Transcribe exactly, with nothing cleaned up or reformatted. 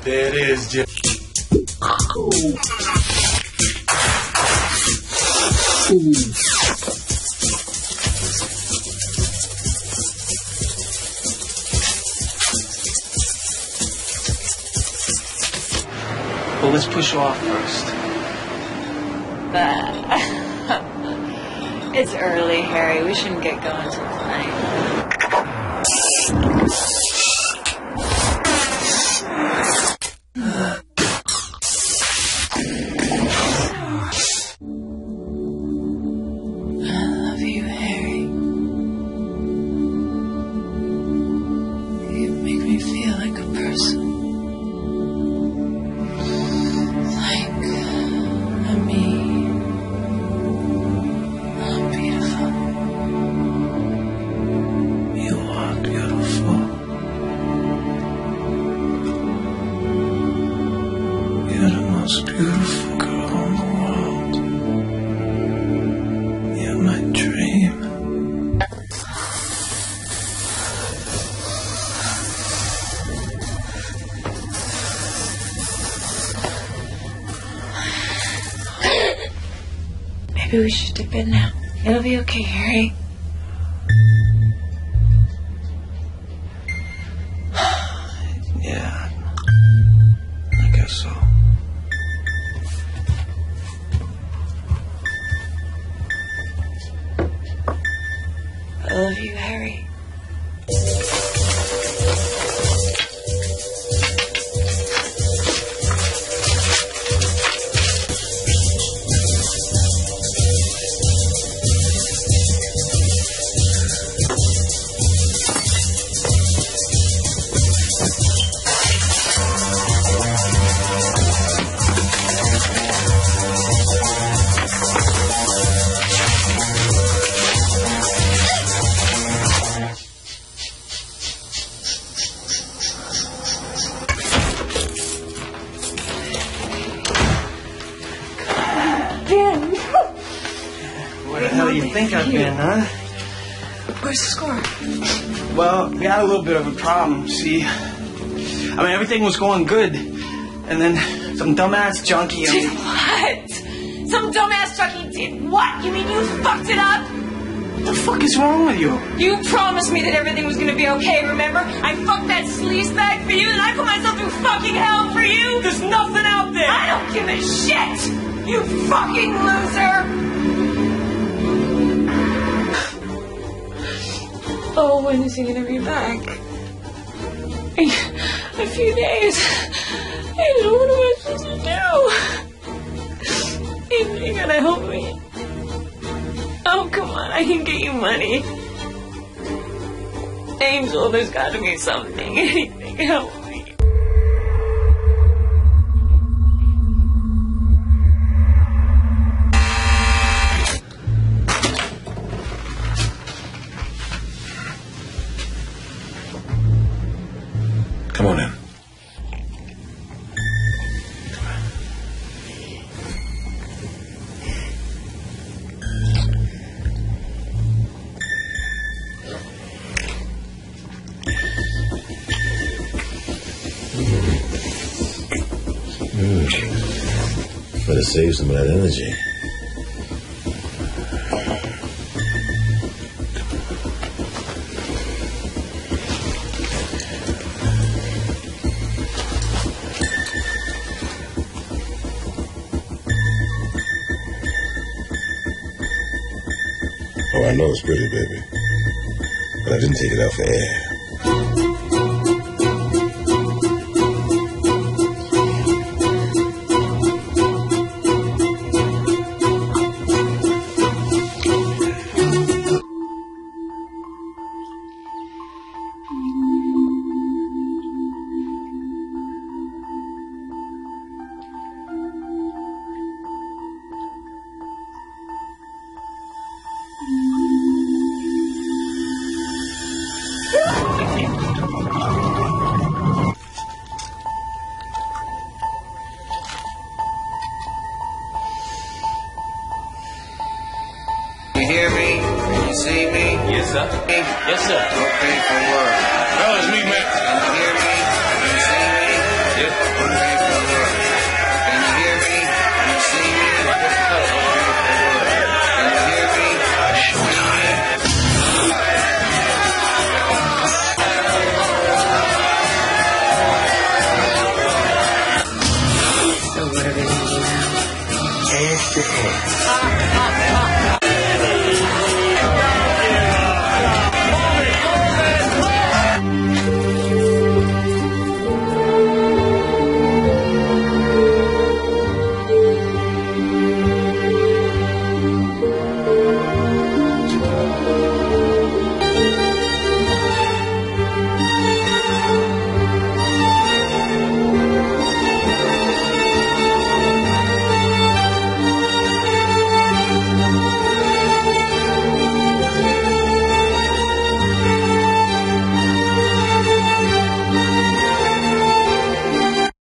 There it is, Jim. Well, let's push off first. It's early, Harry. We shouldn't get going till tonight. I love you, Harry. You make me feel like a person. Beautiful girl in the world. You're my dream. Maybe we should dip in now. It'll be okay, Harry. Yeah, I guess so. I love you, Harry. Where the hell do you think I've been, huh? Where's the score? Well, we had a little bit of a problem, see? I mean, everything was going good. And then some dumbass junkie... Did what? Some dumbass junkie did what? You mean you fucked it up? What the fuck is wrong with you? You promised me that everything was gonna be okay, remember? I fucked that sleazebag for you, and I put myself through fucking hell for you! There's nothing out there! I don't give a shit! You fucking loser! Oh, when is he gonna be back? In a few days. I don't know what am I supposed to do. You, you gotta help me. Oh, come on, I can get you money. Angel, there's gotta be something. Anything, help me. Come on in. Mm. Better save some of that energy. Oh, I know it's pretty, baby. But I didn't take it out for air. You hear me? You see me? Yes, sir. Hey. Yes, sir. Okay for work. Fellas, meet Matt